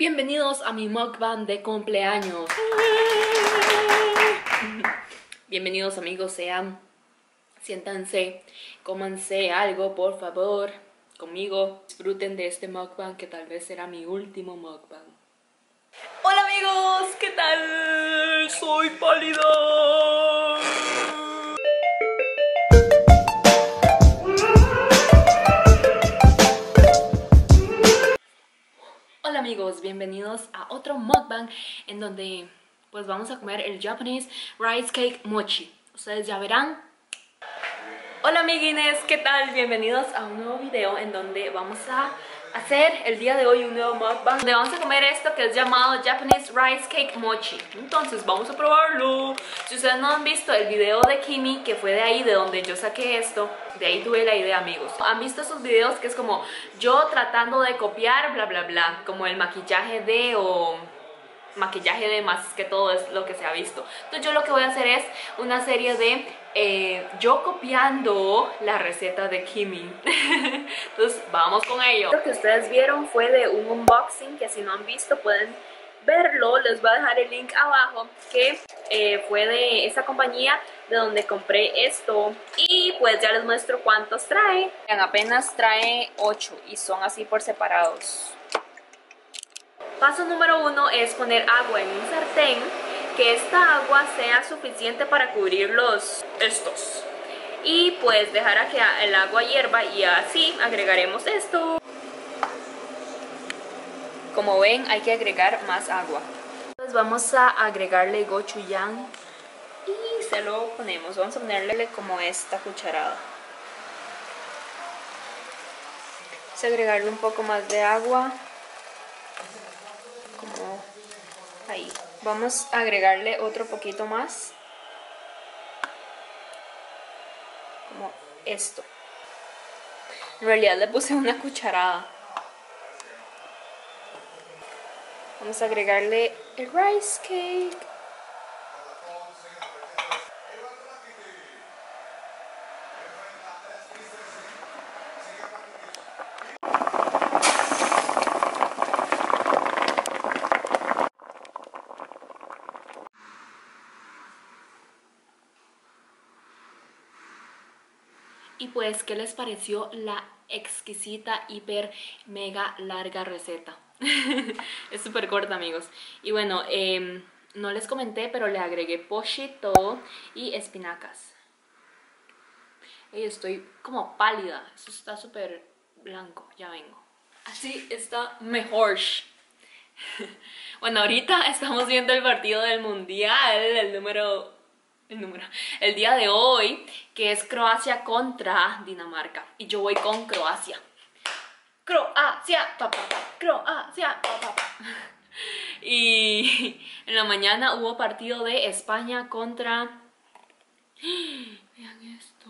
Bienvenidos a mi mukbang de cumpleaños. Bienvenidos amigos, siéntanse, cómanse algo por favor conmigo. Disfruten de este mukbang que tal vez será mi último mukbang. Hola amigos, ¿qué tal? Soy pálido. Hola amigos, bienvenidos a otro mukbang en donde pues vamos a comer el Japanese Rice Cake Mochi. Ustedes ya verán. Hola amiguines, ¿qué tal? Bienvenidos a un nuevo video en donde vamos a hacer el día de hoy un nuevo mukbang donde vamos a comer esto que es llamado Japanese Rice Cake Mochi. Entonces vamos a probarlo. Si ustedes no han visto el video de Kimi, que fue de ahí de donde yo saqué esto, de ahí tuve la idea amigos. ¿Han visto esos videos que es como yo tratando de copiar bla bla bla? Como el maquillaje de maquillaje de más que todo es lo que se ha visto. Entonces yo lo que voy a hacer es una serie de yo copiando la receta de Kimi. Entonces vamos con ello. Lo que ustedes vieron fue de un unboxing que si no han visto pueden verlo. Les voy a dejar el link abajo, que fue de esa compañía de donde compré esto. Y pues ya les muestro cuántos trae. Apenas trae 8 y son así por separados. Paso número 1 es poner agua en un sartén, que esta agua sea suficiente para cubrir estos. Y pues dejar a que el agua hierva y así agregaremos esto. Como ven, hay que agregar más agua. Entonces vamos a agregarle gochujang y se lo ponemos. Vamos a ponerle como esta cucharada. Vamos a agregarle un poco más de agua. Como ahí. Vamos a agregarle otro poquito más. Como esto. En realidad le puse una cucharada. Vamos a agregarle el rice cake. Y pues, ¿qué les pareció la exquisita, hiper, mega larga receta? Es súper corta, amigos. Y bueno, no les comenté, pero le agregué pochito y espinacas. Y estoy como pálida. Eso está súper blanco, ya vengo. Así está mejor. Bueno, ahorita estamos viendo el partido del mundial, el día de hoy, que es Croacia contra Dinamarca. Y yo voy con Croacia. Croacia, papá, Croacia, papá. Y en la mañana hubo partido de España contra... Vean esto.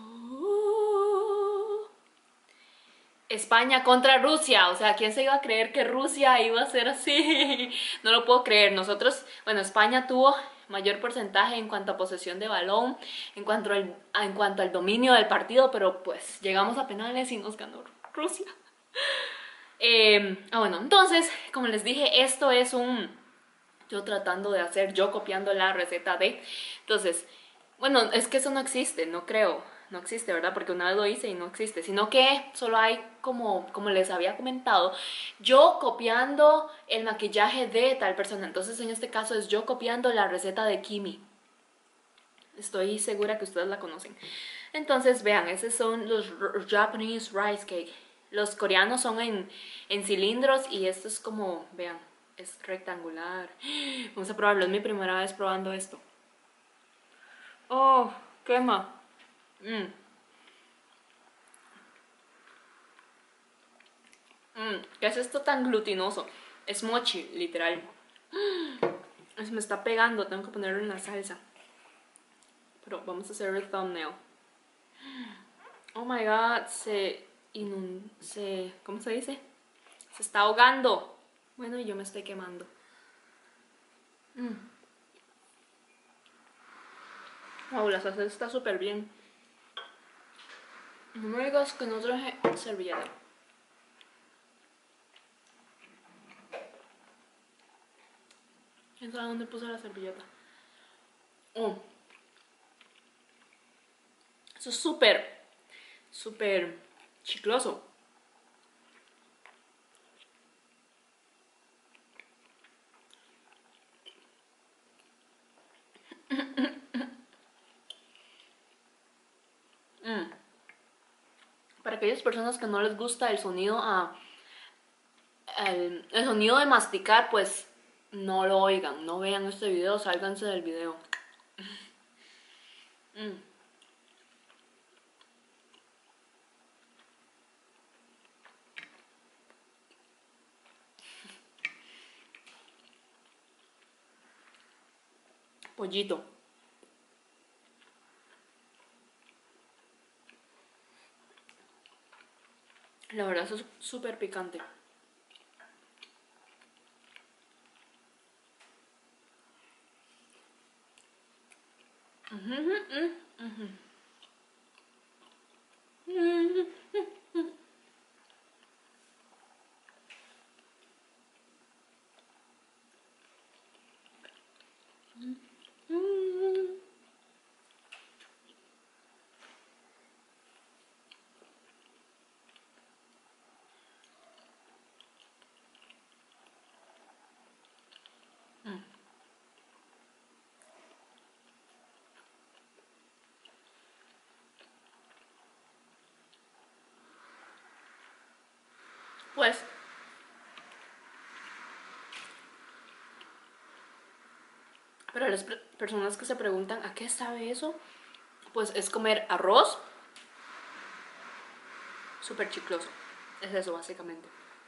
España contra Rusia, o sea, ¿quién se iba a creer que Rusia iba a ser así? No lo puedo creer. Nosotros, bueno, España tuvo mayor porcentaje en cuanto a posesión de balón, en cuanto al dominio del partido, pero pues llegamos a penales y nos ganó Rusia. Bueno, entonces, como les dije, esto es yo tratando de hacer, yo copiando la receta de... Entonces, bueno, es que eso no existe, no creo. No existe, ¿verdad? Porque una vez lo hice y no existe. Sino que solo hay, como les había comentado, yo copiando el maquillaje de tal persona. Entonces en este caso es yo copiando la receta de Kimi. Estoy segura que ustedes la conocen. Entonces vean, esos son los Japanese Rice Cake. Los coreanos son en cilindros y esto es como, vean, es rectangular. Vamos a probarlo, es mi primera vez probando esto. Oh, quema. ¿Qué es esto tan glutinoso? Es mochi, literal. Se me está pegando, tengo que ponerlo en la salsa. Pero vamos a hacer el thumbnail. Oh my god, ¿cómo se dice? Se está ahogando. Bueno, y yo me estoy quemando. Wow, la salsa está súper bien. No me digas que no traje servilleta. ¿Quién sabe dónde puse la servilleta? Oh. Eso es súper, súper chicloso. Para aquellas personas que no les gusta el sonido el sonido de masticar, pues no lo oigan, no vean este video, sálganse del video. Pollito. La verdad eso es súper picante. Pues para las personas que se preguntan ¿a qué sabe eso? Pues es comer arroz súper chicloso. Es eso básicamente.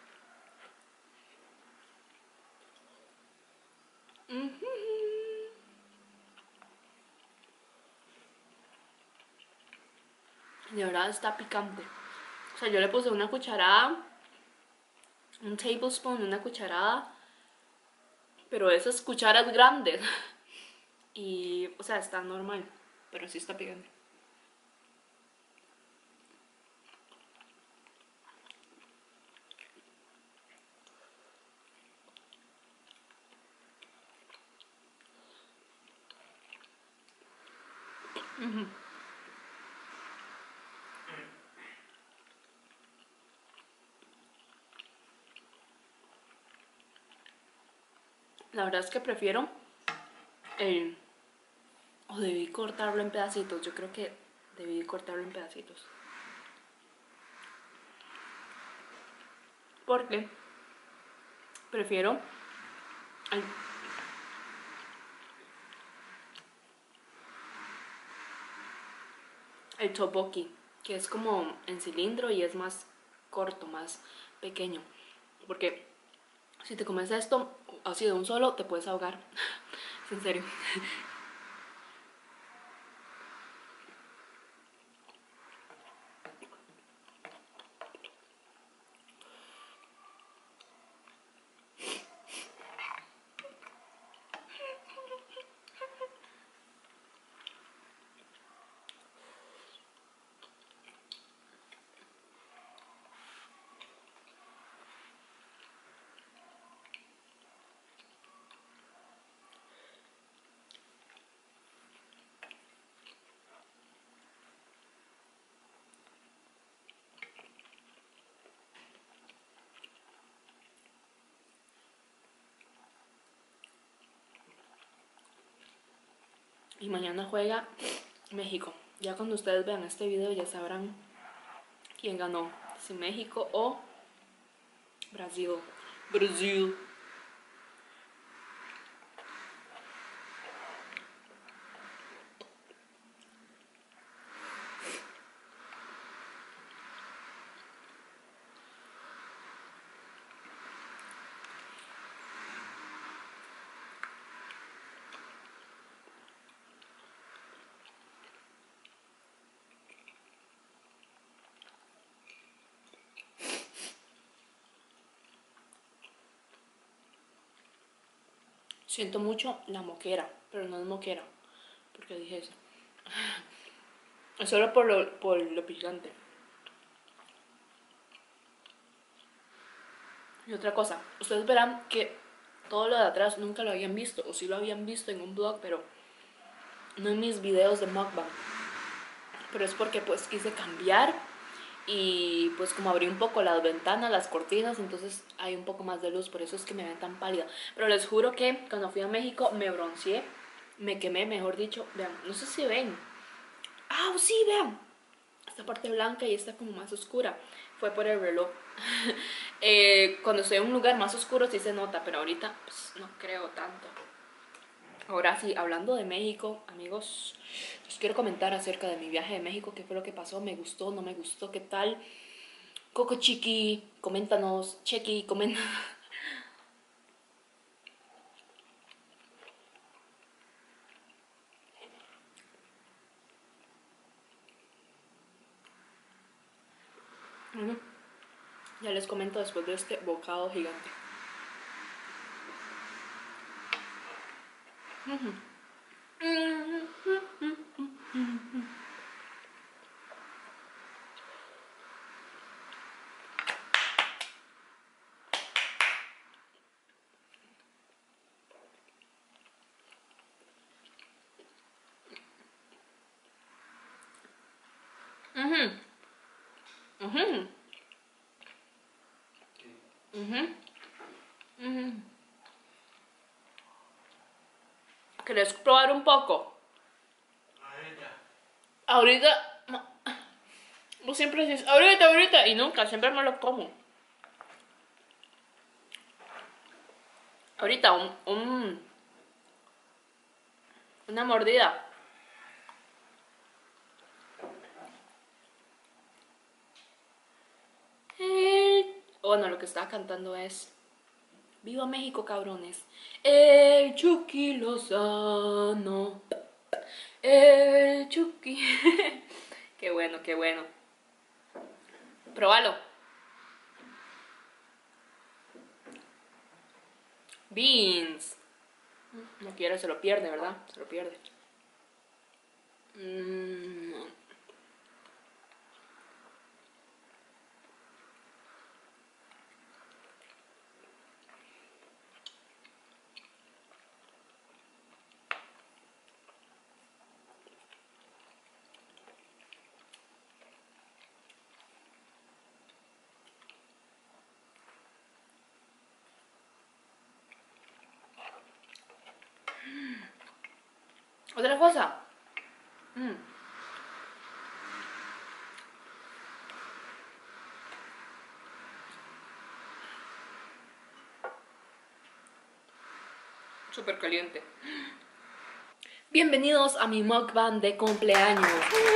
De verdad está picante. O sea, yo le puse una cucharada, un tablespoon, una cucharada, pero esas cucharas grandes. Y, o sea, está normal, pero sí está picante. La verdad es que prefiero el... O debí cortarlo en pedacitos, yo creo que debí cortarlo en pedacitos. Porque prefiero el, el tteokbokki, que es como en cilindro y es más corto, más pequeño. Porque si te comes esto así de un solo, te puedes ahogar. Es en serio. Y mañana juega México. Ya cuando ustedes vean este video ya sabrán quién ganó. Si México o Brasil. Brasil. Siento mucho la moquera, pero no es moquera. Porque dije eso. Es solo por lo picante. Y otra cosa, ustedes verán que Todo lo de atrás nunca lo habían visto, o sí lo habían visto en un blog, pero no en mis videos de mukbang. Pero es porque pues quise cambiar y pues como abrí un poco las ventanas, las cortinas, entonces hay un poco más de luz, por eso es que me ven tan pálida. Pero les juro que cuando fui a México me bronceé, me quemé, mejor dicho. Vean, no sé si ven. Ah, sí, vean. Esta parte blanca y esta como más oscura. Fue por el reloj. Cuando estoy en un lugar más oscuro sí se nota, pero ahorita pues, no creo tanto. Ahora sí, hablando de México, amigos, les quiero comentar acerca de mi viaje de México, qué fue lo que pasó, me gustó, no me gustó, qué tal. Coco Chiqui, coméntanos, Chequi, coméntanos. Bueno, ya les comento después de este bocado gigante. ¿Querés probar un poco? Ahorita. Vos siempre dices, ahorita, y nunca, siempre me lo como. Ahorita, una mordida. Bueno, lo que estaba cantando es ¡Viva México, cabrones! El Chucky Lozano. El Chucky. Qué bueno, qué bueno. Probalo. Beans. No quiere, se lo pierde, ¿verdad? Se lo pierde. Otra cosa. Súper caliente. Bienvenidos a mi mukbang de cumpleaños.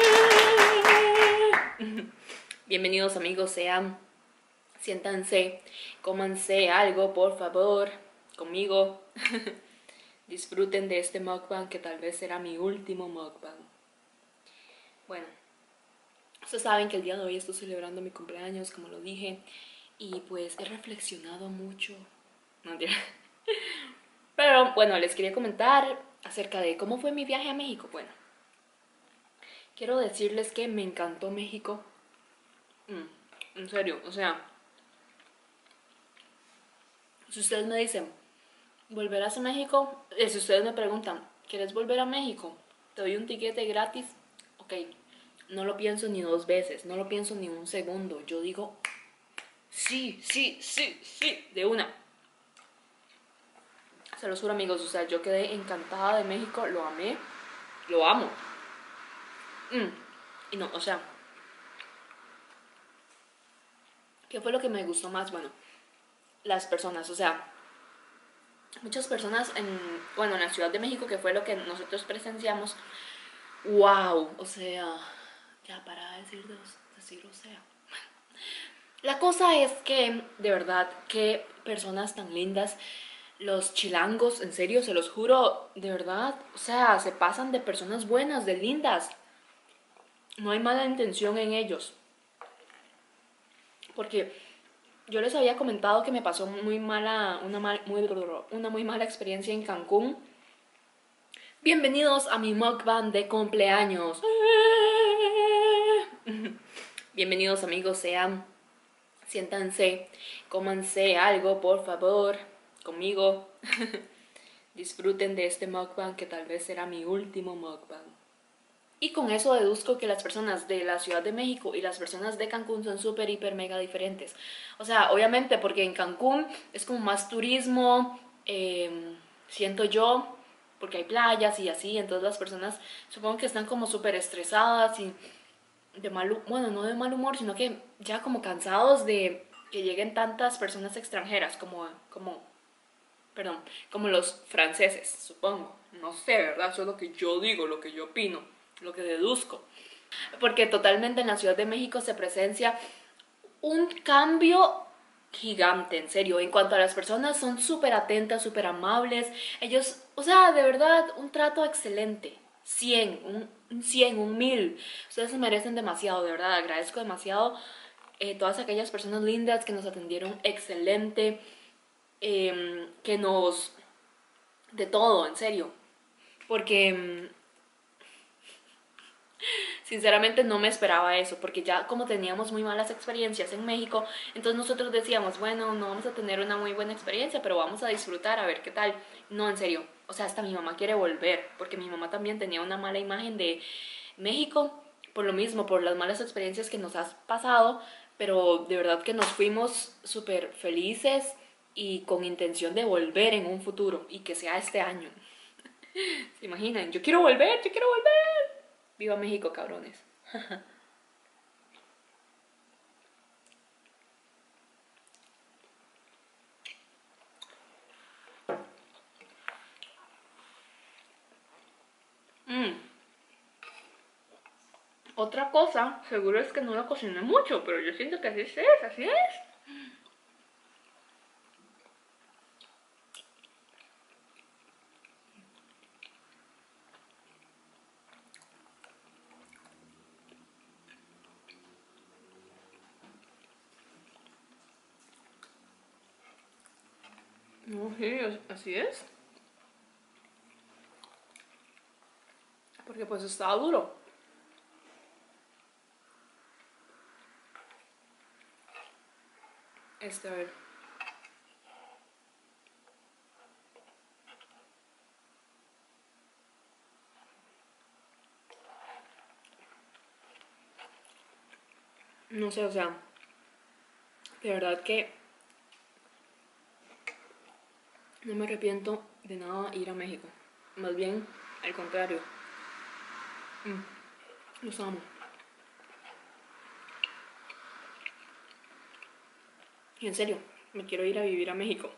Bienvenidos, amigos, sean. Siéntanse, cómanse algo, por favor, conmigo. Disfruten de este mukbang que tal vez será mi último mukbang. Bueno, ustedes saben que el día de hoy estoy celebrando mi cumpleaños, como lo dije, y pues he reflexionado mucho. No, mentira. Pero bueno, les quería comentar acerca de cómo fue mi viaje a México. Bueno, quiero decirles que me encantó México. En serio, o sea, si ustedes me dicen, ¿volverás a México? Si ustedes me preguntan, ¿quieres volver a México? Te doy un tiquete gratis. Ok, no lo pienso ni dos veces, no lo pienso ni un segundo. Yo digo, sí, sí, sí, sí, de una. Se los juro, amigos, o sea, yo quedé encantada de México, lo amé, lo amo. Y no, o sea, ¿qué fue lo que me gustó más? Bueno, las personas, o sea, muchas personas bueno, en la Ciudad de México, que fue lo que nosotros presenciamos. Wow, o sea, ya para decir, o sea. La cosa es que, de verdad, qué personas tan lindas. Los chilangos, en serio, se los juro, de verdad, o sea, se pasan de personas buenas, de lindas. No hay mala intención en ellos. Porque yo les había comentado que me pasó una muy mala experiencia en Cancún. Bienvenidos a mi mukbang de cumpleaños. Bienvenidos, amigos, sean. Siéntanse, cómanse algo, por favor, conmigo. Disfruten de este mukbang que tal vez será mi último mukbang. Y con eso deduzco que las personas de la Ciudad de México y las personas de Cancún son súper, hiper, mega diferentes. O sea, obviamente porque en Cancún es como más turismo, siento yo, porque hay playas y así, entonces las personas supongo que están como súper estresadas y de mal, bueno, no de mal humor, sino que ya como cansados de que lleguen tantas personas extranjeras perdón, como los franceses, supongo. No sé, ¿verdad? Eso es lo que yo digo, lo que yo opino, lo que deduzco. Porque totalmente en la Ciudad de México se presencia un cambio gigante, en serio. En cuanto a las personas, son súper atentas, súper amables. Ellos, o sea, de verdad, un trato excelente. 100, un 100, un 1000. Ustedes se merecen demasiado, de verdad. Agradezco demasiado todas aquellas personas lindas que nos atendieron excelente, que nos... de todo, en serio. Porque sinceramente no me esperaba eso, porque ya como teníamos muy malas experiencias en México, entonces nosotros decíamos, bueno, no vamos a tener una muy buena experiencia, pero vamos a disfrutar, a ver qué tal. No, en serio, o sea, hasta mi mamá quiere volver, porque mi mamá también tenía una mala imagen de México, por lo mismo, por las malas experiencias que nos has pasado, pero de verdad que nos fuimos súper felices y con intención de volver en un futuro, y que sea este año. ¿Se imaginan? Yo quiero volver, yo quiero volver. Viva México, cabrones. Otra cosa, seguro es que no lo cociné mucho, pero yo siento que así es, así es. No, sí, así es. Porque pues estaba duro. A ver. No sé, o sea, de verdad que no me arrepiento de nada ir a México. Más bien, al contrario. Los amo. Y en serio, me quiero ir a vivir a México.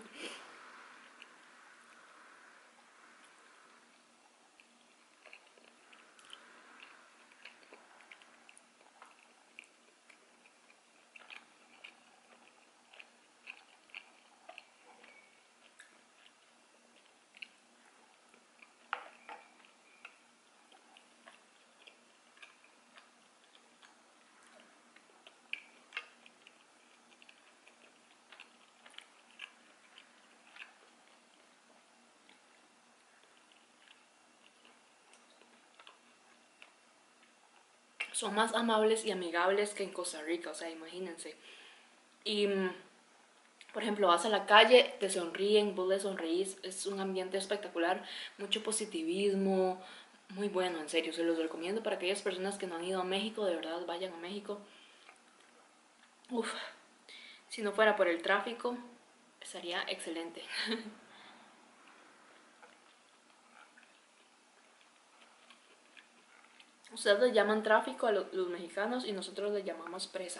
Son más amables y amigables que en Costa Rica, o sea, imagínense. Y, por ejemplo, vas a la calle, te sonríen, vos le sonreís, es un ambiente espectacular, mucho positivismo, muy bueno, en serio, se los recomiendo para aquellas personas que no han ido a México, de verdad, vayan a México. Uf, si no fuera por el tráfico, estaría excelente. Ustedes le llaman tráfico a los mexicanos y nosotros le llamamos presa.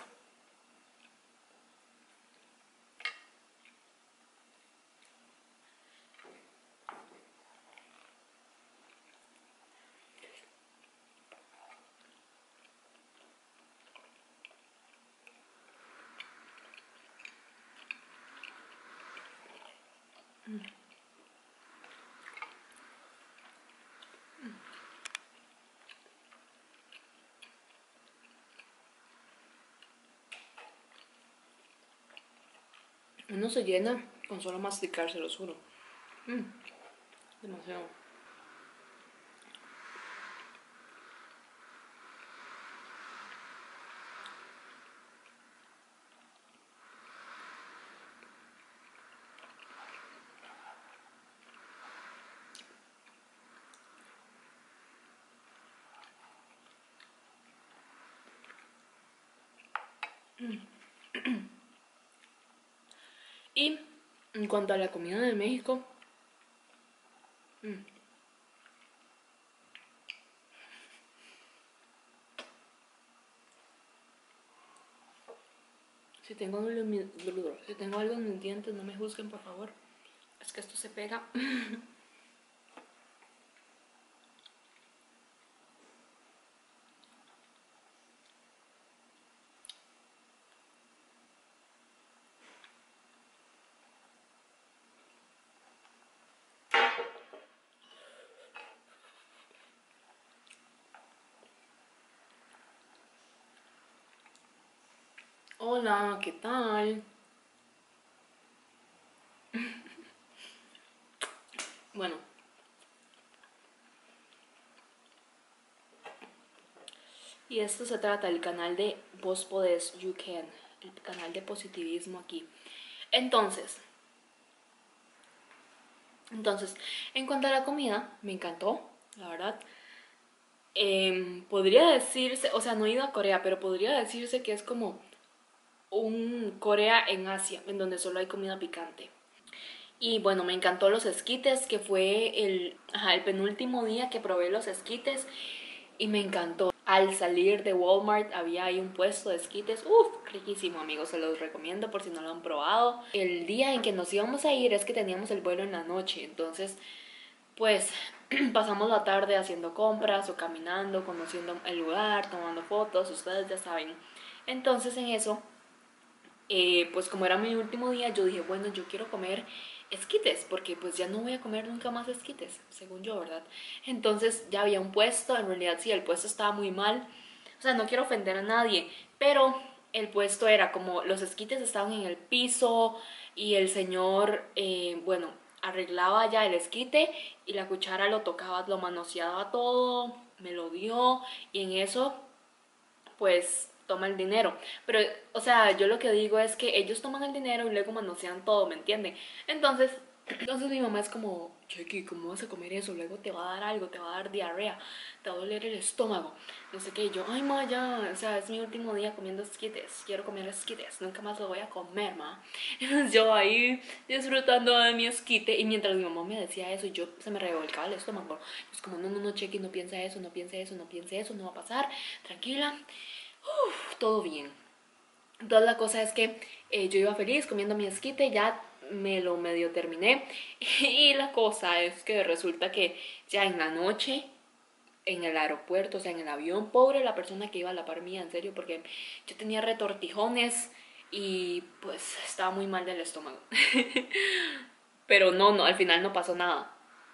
Uno se llena con solo masticar, se los juro. Demasiado. Y en cuanto a la comida de México, si tengo algo en mis dientes, no me juzguen, por favor. Es que esto se pega. Hola, ¿qué tal? Bueno, y esto se trata del canal de Vos Podés, You Can, el canal de positivismo aquí. Entonces, en cuanto a la comida, me encantó, la verdad. Podría decirse, o sea, no he ido a Corea, pero podría decirse que es como un Corea en Asia, en donde solo hay comida picante. Y bueno, me encantó los esquites, que fue el penúltimo día que probé los esquites y me encantó. Al salir de Walmart había ahí un puesto de esquites, uff, riquísimo amigos, se los recomiendo por si no lo han probado. El día en que nos íbamos a ir es que teníamos el vuelo en la noche, entonces pues pasamos la tarde haciendo compras o caminando, conociendo el lugar, tomando fotos, ustedes ya saben. Entonces en eso pues como era mi último día, yo dije, bueno, yo quiero comer esquites, porque pues ya no voy a comer nunca más esquites, según yo, ¿verdad? Entonces ya había un puesto, en realidad sí, el puesto estaba muy mal, o sea, no quiero ofender a nadie, pero el puesto era como los esquites estaban en el piso y el señor, bueno, arreglaba ya el esquite y la cuchara lo tocaba, lo manoseaba todo, me lo dio y en eso pues toma el dinero. Pero, o sea, yo lo que digo es que ellos toman el dinero y luego manosean todo, ¿me entienden? Entonces mi mamá es como, Chequi, ¿cómo vas a comer eso? Luego te va a dar algo, te va a dar diarrea, te va a doler el estómago. No sé qué, y yo, ay, ma, ya, o sea, es mi último día comiendo esquites, quiero comer esquites, nunca más lo voy a comer, ma. Entonces yo ahí disfrutando de mi esquite y mientras mi mamá me decía eso, yo se me revolcaba el estómago. Es como, no, no, no, Chequi, no piensa eso, no piensa eso, no piensa eso, no va a pasar, tranquila, todo bien. Entonces la cosa es que yo iba feliz comiendo mi esquite, ya me lo medio terminé y la cosa es que resulta que ya en la noche en el aeropuerto, o sea en el avión, pobre la persona que iba a la par mía, en serio, porque yo tenía retortijones y pues estaba muy mal del estómago. Pero no, no, al final no pasó nada.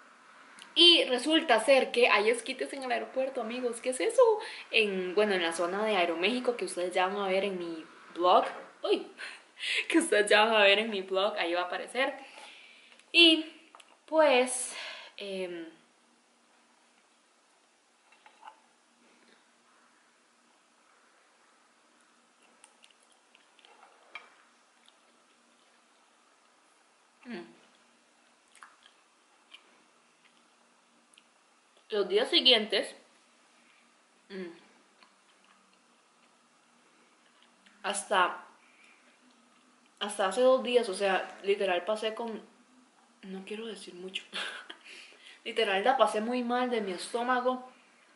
Y resulta ser que hay esquites en el aeropuerto, amigos. ¿Qué es eso? Bueno, en la zona de Aeroméxico, que ustedes ya van a ver en mi blog. Uy, que ustedes ya van a ver en mi blog, ahí va a aparecer. Y pues, los días siguientes, hasta, hasta hace 2 días, o sea, literal pasé con, no quiero decir mucho, literal la pasé muy mal de mi estómago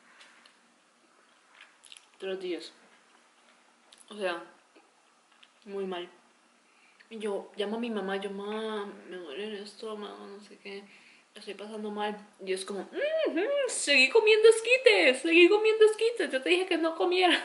3 días. O sea, muy mal. Y yo llamo a mi mamá, yo, mamá, me duele el estómago, no sé qué, estoy pasando mal. Y es como, seguí comiendo esquites, yo te dije que no comiera.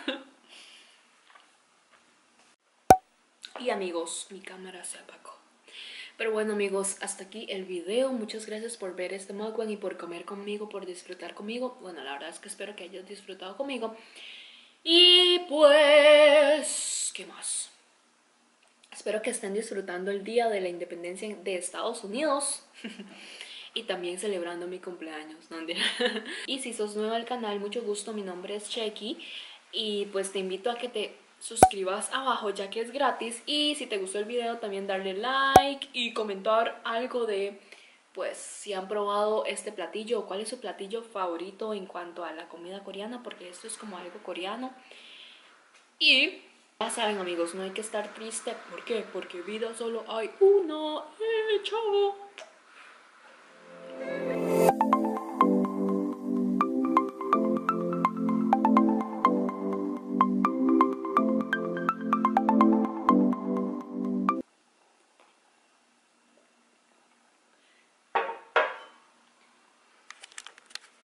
Y amigos, mi cámara se apagó. Pero bueno amigos, hasta aquí el video. Muchas gracias por ver este mukbang y por comer conmigo, por disfrutar conmigo. Bueno, la verdad es que espero que hayas disfrutado conmigo. Y pues, ¿qué más? Espero que estén disfrutando el día de la independencia de Estados Unidos. Y también celebrando mi cumpleaños, ¿no? Y si sos nuevo al canal, mucho gusto, mi nombre es Chequi y pues te invito a que te suscribas abajo ya que es gratis y si te gustó el video también darle like y comentar algo de pues si han probado este platillo o cuál es su platillo favorito en cuanto a la comida coreana porque esto es como algo coreano y Ya saben, amigos, no hay que estar triste. ¿Por qué? Porque vida solo hay una. ¡Chao!